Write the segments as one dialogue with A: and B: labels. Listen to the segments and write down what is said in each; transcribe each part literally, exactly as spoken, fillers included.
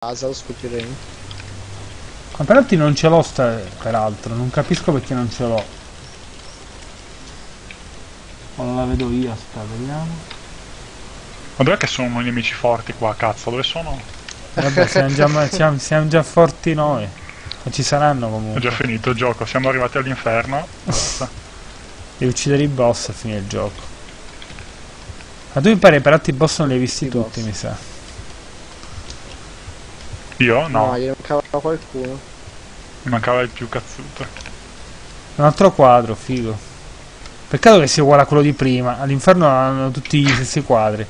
A: casa, lo scopriremo.
B: Ma peraltro non ce l'ho sta, peraltro, non capisco perché non ce l'ho. O non la vedo io, sta, vediamo.
C: Ma dov'è che sono i nemici forti qua, cazzo? Dove sono?
B: Vabbè, siamo già, siamo, siamo già forti noi. Ma ci saranno comunque.
C: È già finito il gioco, siamo arrivati all'inferno.
B: Devi uccidere i boss a fine il gioco. Ma tu mi pare peraltro i boss non li hai visti
A: I
B: tutti,
A: boss.
B: mi sa.
C: Io? No,
A: No, gli mancava qualcuno.
C: mi mancava il più cazzuto.
B: Un altro quadro, figo. Peccato che sia uguale a quello di prima. All'inferno hanno tutti gli stessi quadri.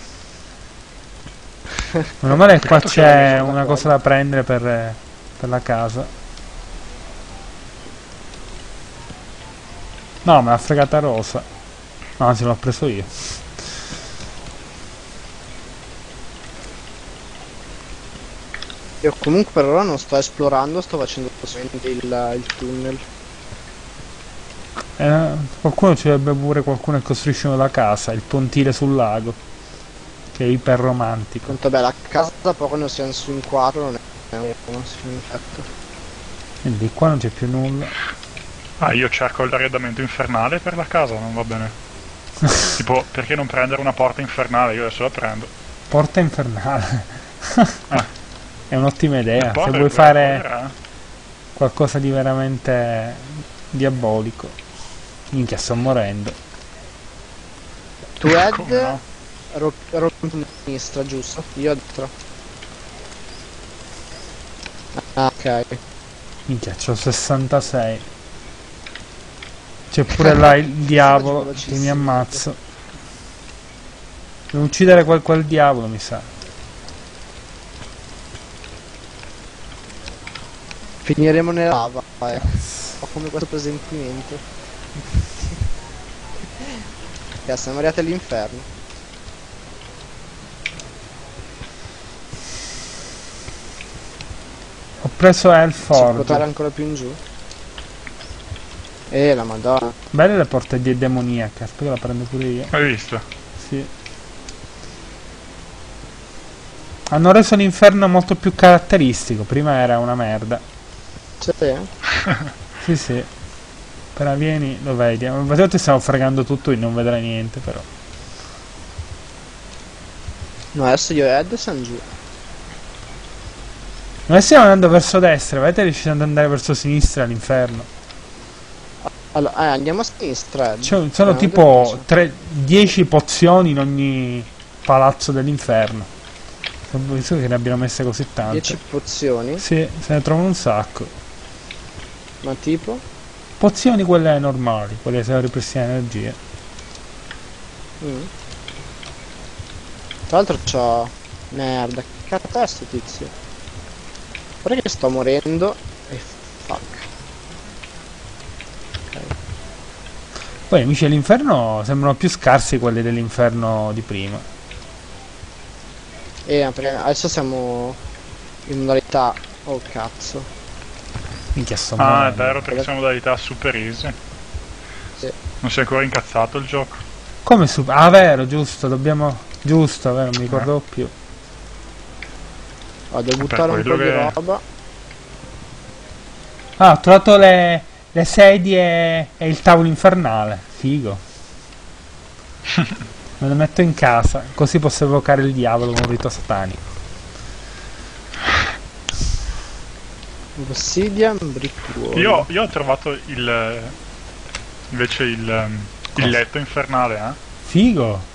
B: Meno male che qua
C: Peccato che
B: c'è
A: non mi
B: una cosa da prendere per, per la casa. No, me l'ha fregata Rosa. No, anzi l'ho preso io.
A: Io comunque per ora non sto esplorando, sto facendo solamente il, il tunnel.
B: Eh, qualcuno ci dovrebbe pure qualcuno che costruisce la casa, il pontile sul lago. Che è iper romantico.
A: Tanto beh, la casa poi quando siamo su in quattro non è uno, si infetta.
B: Quindi qua non c'è più nulla.
C: Ah, io cerco l'arredamento infernale per la casa, non va bene. Tipo, perché non prendere una porta infernale? Io adesso la prendo.
B: Porta infernale.
C: Ah,
B: È un'ottima idea.
C: porta
B: Se vuoi
C: per
B: fare
C: correre,
B: qualcosa di veramente diabolico. Minchia, sto morendo.
A: Tu
C: eh.
A: Ed,
C: Come no?
A: ro rompi a sinistra, giusto? Io a destra. Ah, ok.
B: Minchia, c'ho sessantasei. C'è pure là il diavolo che mi ammazza. Devo uccidere quel, quel diavolo, mi sa.
A: Finiremo nella lava, eh. Ho come questo presentimento. Ya, siamo arrivati all'inferno.
B: Ho preso
A: Si può
B: Hellforge.
A: portare ancora più in giù. Eh, la madonna.
B: Belle le porte di demoniache. Aspetta, la prendo pure io.
C: Hai visto?
B: Sì. Hanno reso l'inferno molto più caratteristico. Prima era una merda.
A: C'è?
B: Sì, sì. Appena vieni lo vedi. Infatti stiamo fregando tutto e non vedrai niente, però.
A: No, adesso io e Ed siamo giù.
B: Noi stiamo andando verso destra. Vedete, riuscite ad andare verso sinistra all'inferno.
A: Allora, eh, andiamo a sinistra. Ed.
B: Cioè, sono
A: Eh,
B: tipo dieci pozioni in ogni palazzo dell'inferno. Non penso che ne abbiano messe così tante.
A: dieci pozioni.
B: Sì, se ne trovano un sacco.
A: Ma tipo?
B: Pozioni quelle normali, quelle che servono a ripristinare energia.
A: Mm. Tra l'altro c'ho... Merda, che cazzo è sto tizio? Guarda che sto morendo. E fuck. Ok.
B: Poi gli amici dell'inferno sembrano più scarsi quelli dell'inferno di prima.
A: E adesso siamo in modalità... Oh cazzo.
B: Minchia, sto
C: Ah, è
B: morendo.
C: vero, perché siamo modalità super easy.
A: Sì.
C: Non si è ancora incazzato il gioco.
B: Come su... Ah, vero, giusto, dobbiamo... Giusto, vero, non mi ricordavo più.
A: Oh, devo buttare un po'
C: quello
A: di
C: che-
A: roba.
B: Ah, ho trovato le, le sedie e il tavolo infernale. Figo. Me lo metto in casa, così posso evocare il diavolo con un rito satanico.
A: Obsidian, brick wall.
C: Io, io ho trovato il... invece il... um,
B: Cosa?
C: il letto infernale, eh?
B: Figo.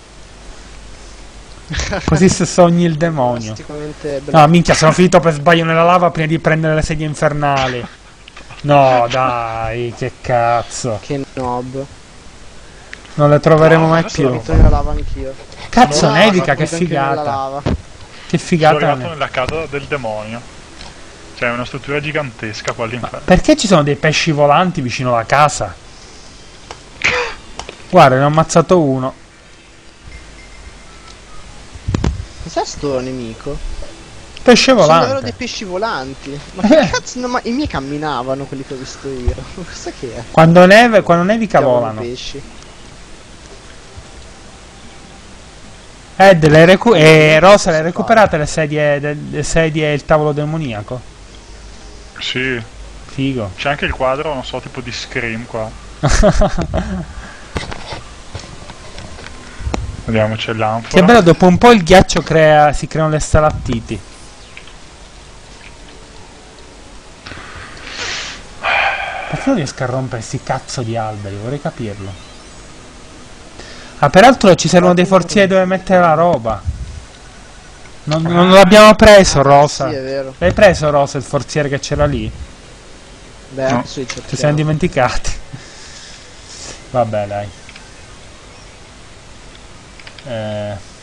B: Così se sogni il demonio.
A: Drasticamente
B: No, minchia, sono finito per sbaglio nella lava prima di prendere le sedie infernali. No, dai, che cazzo.
A: Che nob.
B: Non le troveremo
C: No,
B: mai
C: adesso
B: più.
C: lo-
A: Sono nella lava anch'io.
B: Cazzo,
A: No,
B: nevica,
A: sono
B: che
A: anche nella
B: figata.
A: lava.
B: Che
C: Sono
B: figata.
C: arrivato nella casa del demonio. Cioè, è una struttura gigantesca qua
B: Ma
C: all'inferno.
B: perché ci sono dei pesci volanti vicino alla casa? Guarda, ne ho ammazzato uno.
A: Cos'è sto nemico?
B: Pesce
A: Sono davvero
B: volante.
A: dei pesci volanti. Ma
B: Eh.
A: che cazzo? No, ma i miei camminavano quelli che ho visto io. Questa che è?
B: Quando neve, quando nevica
A: Chiamano
B: volano.
A: pesci.
B: Ed, le recu- e Rosa, le hai recuperate le sedie, del- le sedie e il tavolo demoniaco?
C: Sì.
B: Figo.
C: C'è anche il quadro, non so, tipo di Scream qua. Vediamo, c'è l'anfora.
B: Che bello, dopo un po' il ghiaccio crea, si creano le stalattiti. Perché non riesco a rompere sti cazzo di alberi? Vorrei capirlo. Ah, peraltro ci servono dei forzieri dove mettere la roba. Non, non l'abbiamo preso, Rosa.
A: Sì, è vero.
B: L'hai preso, Rosa, il forziere che c'era lì?
A: Beh,
C: No.
A: adesso li
B: Ci
A: cerchiamo.
B: siamo dimenticati. Vabbè, dai. Eh...